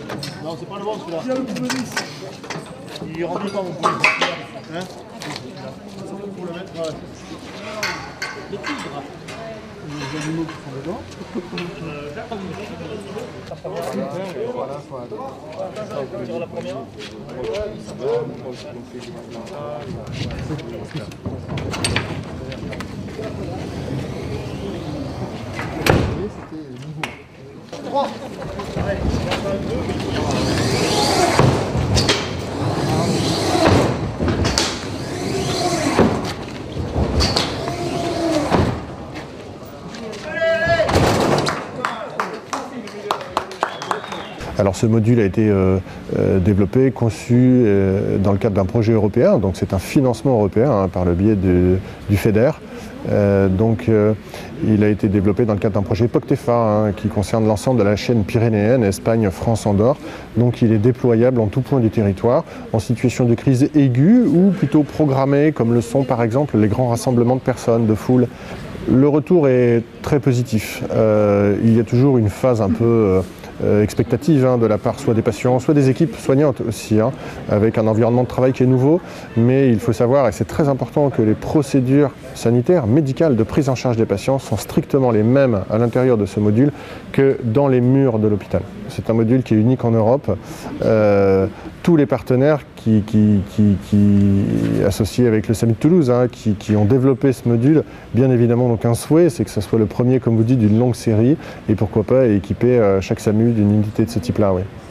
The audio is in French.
Non, c'est pas le bon celui-là. Il rentre pas mon poulet. Hein? Pour le mettre. Les tigres. Les animaux qui sont dedans. Sur la première. C'était nouveau. 3. Alors ce module a été développé, conçu dans le cadre d'un projet européen, donc c'est un financement européen par le biais du FEDER. Il a été développé dans le cadre d'un projet POCTEFA qui concerne l'ensemble de la chaîne pyrénéenne, Espagne, France, Andorre. Donc il est déployable en tout point du territoire, en situation de crise aiguë ou plutôt programmée, comme le sont par exemple les grands rassemblements de personnes, de foules. Le retour est très positif. Il y a toujours une phase un peu expectative de la part soit des patients, soit des équipes soignantes aussi, avec un environnement de travail qui est nouveau. Mais il faut savoir, et c'est très important, que les procédures sanitaires, médicales de prise en charge des patients sont strictement les mêmes à l'intérieur de ce module que dans les murs de l'hôpital. C'est un module qui est unique en Europe. Tous les partenaires qui associés avec le SAMU de Toulouse, qui ont développé ce module, bien évidemment donc un souhait, c'est que ce soit le premier, comme vous dites, d'une longue série, et pourquoi pas équiper chaque SAMU d'une unité de ce type-là. Oui.